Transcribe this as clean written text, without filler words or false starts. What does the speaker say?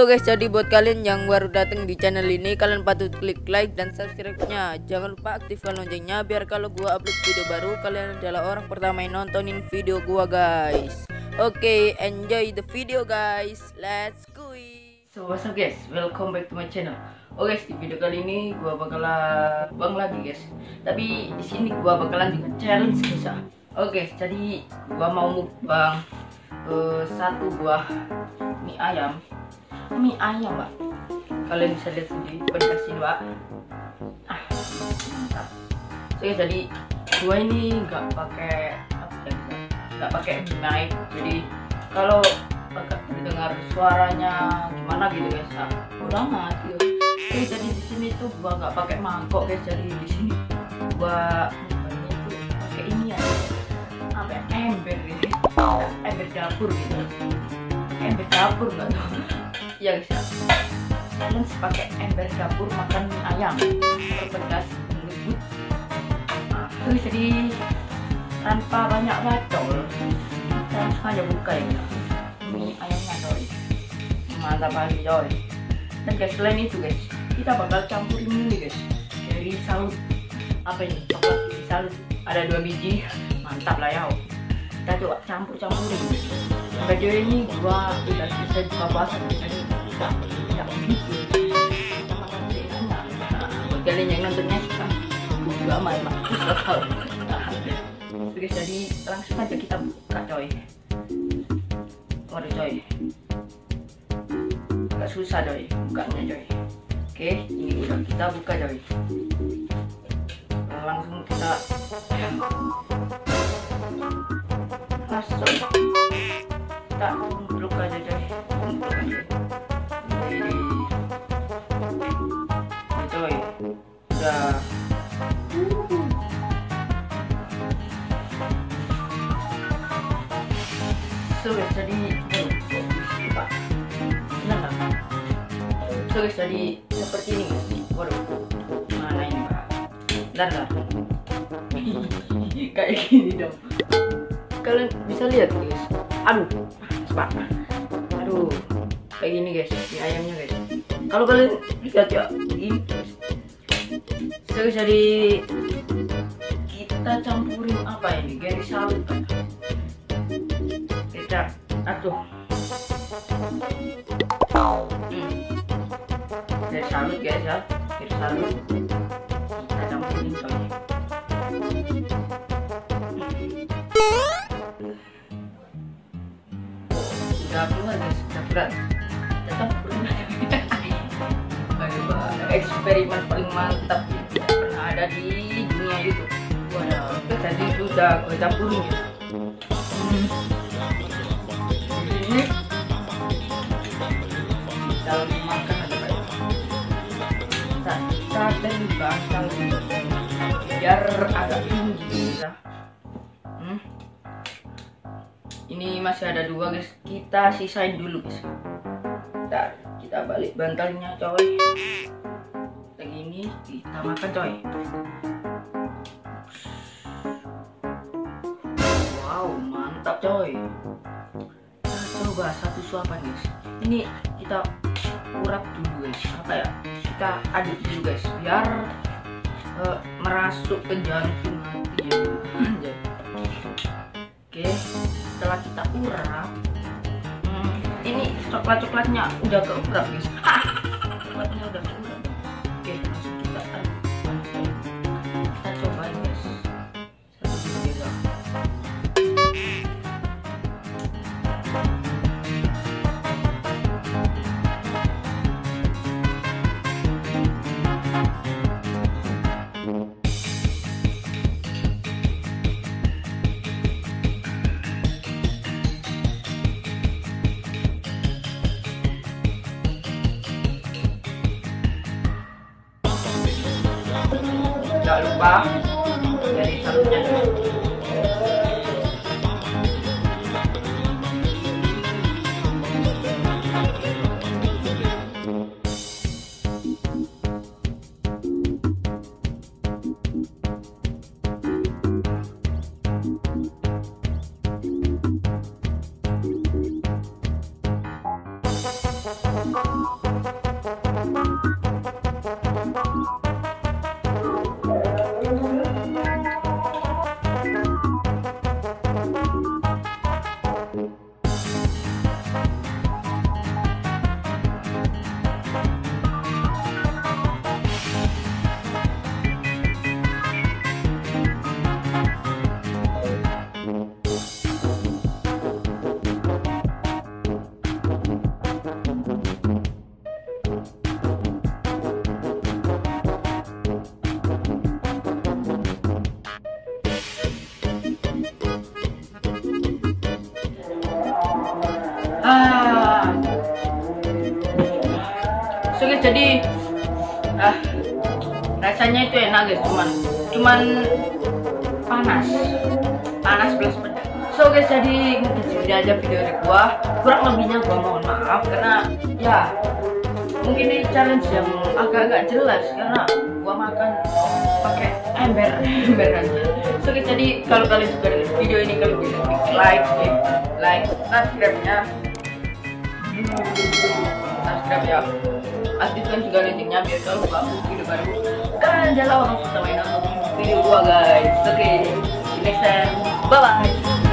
Halo guys, jadi buat kalian yang baru datang di channel ini, kalian patut klik like dan subscribe-nya. Jangan lupa aktifkan loncengnya biar kalau gua upload video baru kalian adalah orang pertama yang nontonin video gua guys. Oke, enjoy the video guys. Let's go. So what's up guys, welcome back to my channel. Oke guys, di video kali ini gua bakalan bang lagi guys. Tapi di sini gua bakalan juga challenge guys. Oke, jadi gua mau mukbang satu buah mie ayam, mbak. Kalian bisa lihat sendiri, pedas ini mbak. Mantap. Oke, jadi gua ini nggak pakai mic, jadi kalau dengar suaranya gimana gitu guys, udah amat gitu. Oke, jadi di sini tuh gua nggak pakai mangkok guys, jadi di sini gua mukbangnya tuh pakai ini ya, apa ember gitu, ember dapur gitu. Ember dapur nggak tahu ya guys, kalian pakai ember dapur makan mie ayam berpedas lembut. Terus jadi tanpa banyak bacol kita langsung aja buka ya mie ayamnya coy, mantap kali coy. Dan guys, selain itu guys, kita bakal campurin ini guys dari salut, apa ini, coklat dari salut ada 2 biji, mantap lah ya. Kita coba campurin. Video ini gua udah selesai buka puasa, jadi tidak begitu sama enak. Buat kalian yang nontonnya suka juga amat mak. Oke, jadi langsung aja kita buka coy. Waduh coy, agak susah coy bukanya coy. Oke, ini udah kita buka coy. Langsung kita blok aja coy, ini coy udah. So guys, jadi jadi seperti ini guys. Waduh, mana ini pak? Bentar. Kayak gini dong, kalian bisa lihat guys. Aduh, kayak gini guys, mie ayamnya guys. Kalau kalian lihat ya, begini guys. Jadi kita campurin apa ini? Garis salut kan? Kita garis salut guys ya, garis salut kita campurin coy. Udah keluar guys, udah berat. Tetap eksperimen paling mantap yang pernah ada di dunia YouTube. Waduh, tadi sudah gue campurin ya. Ini dalam makan aja pak. Kita basah biar agak tinggi ya. Ini masih ada 2 guys, kita sisain dulu guys. Bentar, kita balik bantalnya coy. Kayak gini kita makan coy. Wow, mantap coy. Kita coba satu suapan guys. Ini kita urap dulu guys, apa ya, kita aduk dulu guys biar merasuk ke jantung hati ya. Oke, setelah kita urap, ini coklatnya udah keurap guys. Coklatnya udah keurap. Oke, langsung kita aduk. Kita cobain guys. Satu beda. Jangan lupa dari salutnya dulu. jadi rasanya itu enak guys, cuman panas plus pedas. So guys, jadi mungkin segini aja video dari gua, kurang lebihnya gua mohon maaf karena ya mungkin ini challenge yang agak-agak jelas karena gua makan pakai ember aja. So guys, jadi kalau kalian suka dengan video ini, kalian bisa klik like, subscribe ya, aktifkan juga loncengnya biar tahu upload video baru. Dan jangan lupa untuk main nonton video gua guys. Oke, next time, bye bye.